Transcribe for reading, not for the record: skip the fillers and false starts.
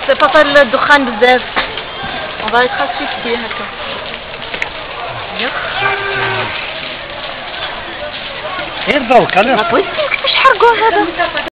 فصل الدخان بزاف وبغا يتخاف شي هكا. غير ضوك انا ما بغيتش كيفاش حرقوه هذا.